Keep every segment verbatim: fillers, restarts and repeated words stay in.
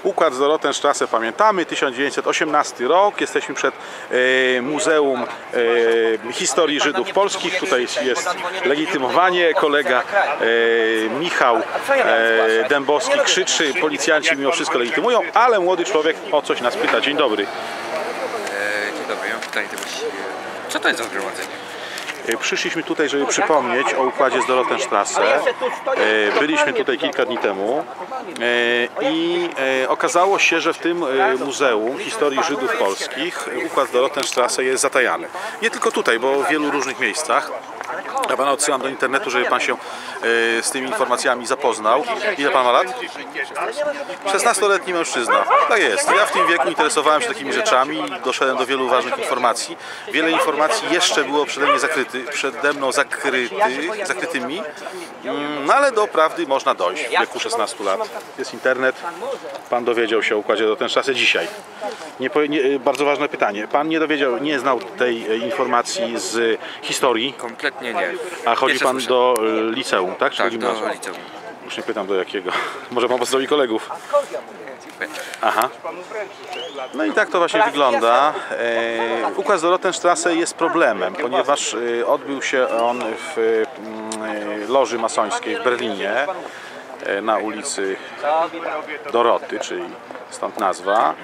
Układ z Dorotenstrasse pamiętamy, tysiąc dziewięćset osiemnasty rok. Jesteśmy przed e, Muzeum e, Historii Żydów Polskich. Tutaj jest legitymowanie. Kolega e, Michał e, Dębowski krzyczy. Policjanci mimo wszystko legitymują, ale młody człowiek o coś nas pyta. Dzień dobry. E, dzień dobry, ja mam pytanie do właściwie. Co to jest za zgromadzenie? Przyszliśmy tutaj, żeby przypomnieć o układzie z Dorotenstrasse. Byliśmy tutaj kilka dni temu i okazało się, że w tym Muzeum Historii Żydów Polskich układ z Dorotenstrasse jest zatajany. Nie tylko tutaj, bo w wielu różnych miejscach. Ja pana odsyłam do internetu, żeby pan się z tymi informacjami zapoznał. Ile pan ma lat? szesnastoletni mężczyzna. Tak jest. Ja w tym wieku interesowałem się takimi rzeczami i doszedłem do wielu ważnych informacji. Wiele informacji jeszcze było przede mnie zakryty, przede mną zakryty, zakrytymi, no ale do prawdy można dojść w wieku szesnastu lat. Jest internet. Pan dowiedział się o układzie Dorotenstrasse dzisiaj. Nie, nie, bardzo ważne pytanie. Pan nie dowiedział, nie znał tej informacji z historii? Kompletnie nie. A chodzi Jeszcze pan słyszę. do liceum, tak? Czy Tak, do do gimnazjum? liceum. Już nie pytam do jakiego. Może pan pozdrowi kolegów. Aha. No i tak to właśnie wygląda. E, układ z Dorotenstrasse jest problemem, ponieważ e, odbył się on w e, loży masońskiej w Berlinie e, na ulicy Doroty, czyli stąd nazwa.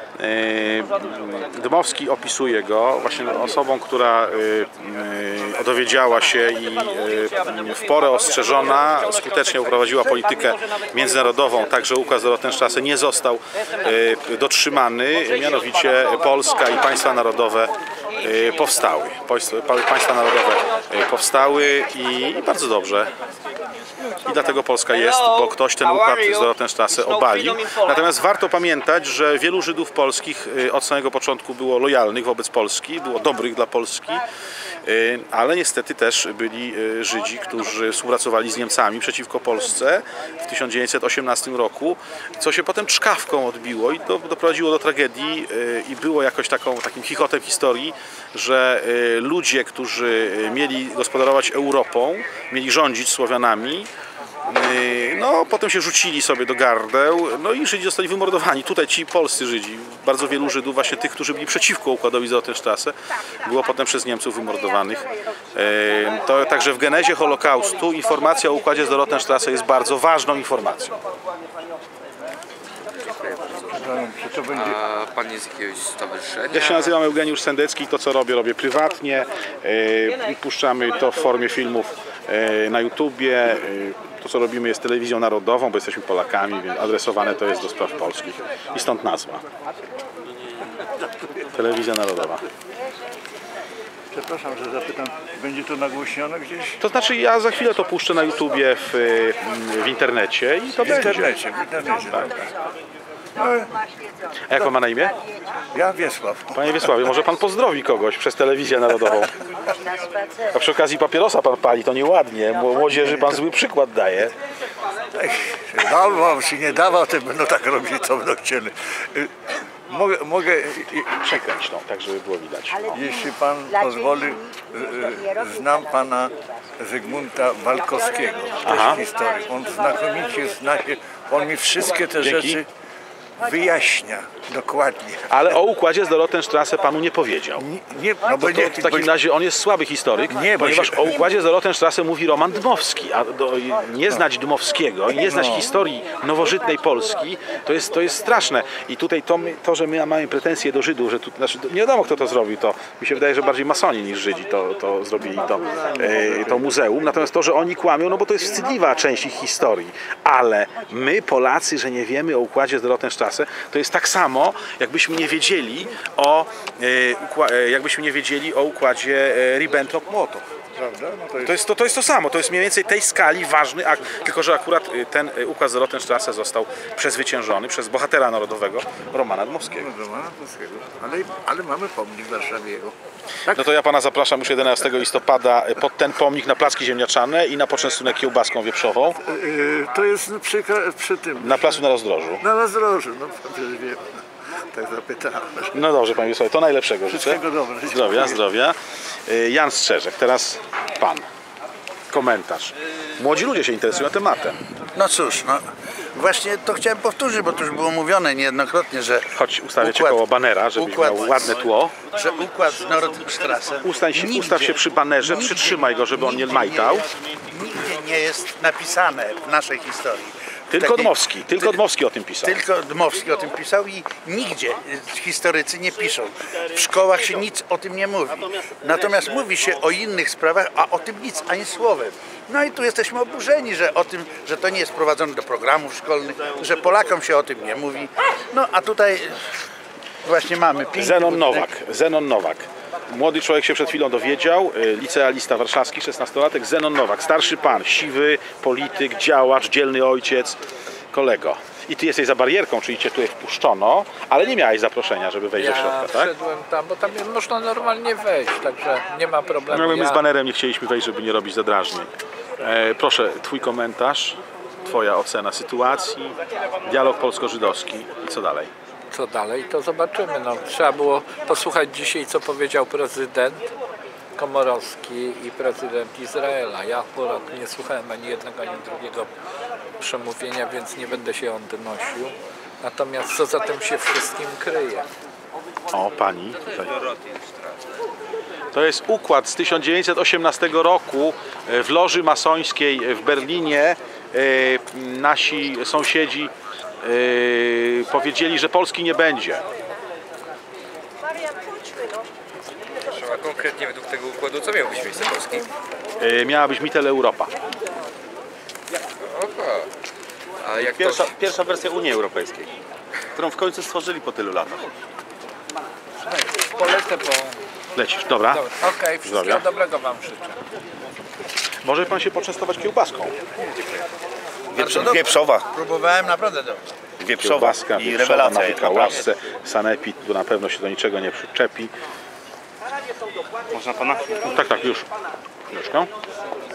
Dmowski opisuje go właśnie osobą, która dowiedziała się i w porę ostrzeżona skutecznie uprowadziła politykę międzynarodową, tak że układ z Dorotenstrasse nie został dotrzymany, mianowicie Polska i państwa narodowe powstały. Państwa narodowe powstały i bardzo dobrze. I dlatego Polska jest, bo ktoś ten układ z Dorotenstrasse obalił. Natomiast warto pamiętać, że wielu Żydów polskich od samego początku było lojalnych wobec Polski, było dobrych dla Polski, ale niestety też byli Żydzi, którzy współpracowali z Niemcami przeciwko Polsce w tysiąc dziewięćset osiemnastym roku, co się potem czkawką odbiło i to doprowadziło do tragedii i było jakoś taką, takim chichotem historii, że ludzie, którzy mieli gospodarować Europą, mieli rządzić Słowianami, no potem się rzucili sobie do gardeł, no i Żydzi zostali wymordowani. Tutaj ci polscy Żydzi, bardzo wielu Żydów, właśnie tych, którzy byli przeciwko układowi z Dorotenstrasse, było potem przez Niemców wymordowanych. To także w genezie Holokaustu informacja o układzie z Dorotenstrasse jest bardzo ważną informacją. A pan jest z jakiegoś stowarzyszenia? Ja się nazywam Eugeniusz Sendecki, to co robię, robię prywatnie. Puszczamy to w formie filmów na YouTubie. To co robimy jest telewizją narodową, bo jesteśmy Polakami, więc adresowane to jest do spraw polskich. I stąd nazwa. Telewizja narodowa. Przepraszam, że zapytam, będzie to nagłośnione gdzieś? To znaczy ja za chwilę to puszczę na YouTubie w, w internecie i to W będzie. internecie, w internecie. Tak. No, A jak pan ma na imię? ja Wiesław. Panie Wiesławie, może pan pozdrowi kogoś przez telewizję narodową? A przy okazji papierosa pan pali, to nieładnie. Młodzieży pan zły przykład daje. Dawał, czy nie dawał, to będą tak robić, co będą chcieli. Mogę, mogę Przekręć tą, tak żeby było widać. jeśli pan pozwoli, znam pana Zygmunta Walkowskiego Aha. z historii. On znakomicie zna się, on mi wszystkie te Dzięki. rzeczy wyjaśnia dokładnie. Ale o układzie z Dorotenstrasse panu nie powiedział. Nie, nie, no bo To, nie, to w takim bo, razie on jest słaby historyk, Nie, bo ponieważ się- o układzie z Dorotenstrasse mówi Roman Dmowski, a do, nie znać Dmowskiego i nie znać No. historii nowożytnej Polski, to jest, to jest straszne. I tutaj to, my, to że my mamy pretensje do Żydów, że tu, znaczy, nie wiadomo kto to zrobił, to mi się wydaje, że bardziej masoni niż Żydzi to, to zrobili to, e, to muzeum. Natomiast to, że oni kłamią, no bo to jest wstydliwa część ich historii. Ale my Polacy, że nie wiemy o układzie z Dorotenstrasse, to jest tak samo, jakbyśmy nie wiedzieli o, e, jakbyśmy nie wiedzieli o układzie e, Ribbentrop-Mołotow. prawda? No to jest, To jest to, to jest to samo, to jest mniej więcej tej skali ważny akt, tylko że akurat ten układ z Dorotenstrasse został przezwyciężony przez bohatera narodowego Romana Dmowskiego. Romana Dmowskiego. Ale, ale mamy pomnik w Warszawie jego. Tak? No to ja pana zapraszam już jedenastego listopada pod ten pomnik na placki ziemniaczane i na poczęstunek kiełbaską wieprzową Yy, to jest przy, przy tym. na placu na Rozdrożu. Na rozdrożu, no przecież wiem. Tak zapytałem. No dobrze, panie Wiesławie, to najlepszego życzę. Wszystkiego dobrego. Zdrowia, zdrowia. Jan Strzeżek, teraz pan. Komentarz. Młodzi ludzie się interesują tematem. No cóż, no, Właśnie to chciałem powtórzyć, bo to już było mówione niejednokrotnie, że Chodź, ustawię cię układ- koło banera, żebyś układ- miał ładne tło. że układ z Nordstrasse Ustań się, nigdzie- ustaw się przy banerze, nigdzie- przytrzymaj go, żeby on nie nigdzie majtał. jest- Nigdzie nie jest napisane w naszej historii. Tylko Takiej- Dmowski, tylko ty- Dmowski o tym pisał. Tylko Dmowski o tym pisał i nigdzie y, historycy nie piszą. W szkołach się nic o tym nie mówi. Natomiast mówi się o innych sprawach, a o tym nic, ani słowem. No i tu jesteśmy oburzeni, że o tym, że to nie jest wprowadzone do programów szkolnych, że Polakom się o tym nie mówi. No a tutaj właśnie mamy piękny Zenon budynek. Nowak, Zenon Nowak. Młody człowiek się przed chwilą dowiedział, y, licealista warszawski, szesnastolatek, Zenon Nowak, starszy pan, siwy, polityk, działacz, dzielny ojciec, kolego. I ty jesteś za barierką, czyli cię tutaj wpuszczono, ale nie miałeś zaproszenia, żeby wejść do Ja środka, tak? wszedłem tam, bo tam można normalnie wejść, także nie ma problemu. No, my Ja- z banerem nie chcieliśmy wejść, żeby nie robić zadrażnień. E, proszę, twój komentarz, twoja ocena sytuacji, dialog polsko-żydowski i co dalej? Co dalej, to zobaczymy. No, trzeba było posłuchać dzisiaj, co powiedział prezydent Komorowski i prezydent Izraela. Ja akurat nie słuchałem ani jednego, ani drugiego przemówienia, więc nie będę się odnosił. Natomiast co za tym się wszystkim kryje? O, pani tutaj. To jest układ z tysiąc dziewięćset osiemnastego roku w loży masońskiej w Berlinie. E, Nasi sąsiedzi e, powiedzieli, że Polski nie będzie. A konkretnie według tego układu, co miało być miejsce Polski? E, Miała być Mittel Europa. Opa. A jak Pierwsza, to... pierwsza wersja Unii Europejskiej, którą w końcu stworzyli po tylu latach. Polecę, bo... Lecisz, dobra. Dobra, okej, wszystkiego Zdrowia. dobrego Wam życzę. Może pan się poczęstować kiełbaską. Bardzo dobrze. Wieprzowa, Próbowałem naprawdę dobrze. wieprzowa Kiełbaska, i wieprzowa rewelacja na jest wykałasce. Sanepid tu na pewno się do niczego nie przyczepi. naprawdę. Można pana? Tak, tak, już. Chwileczkę.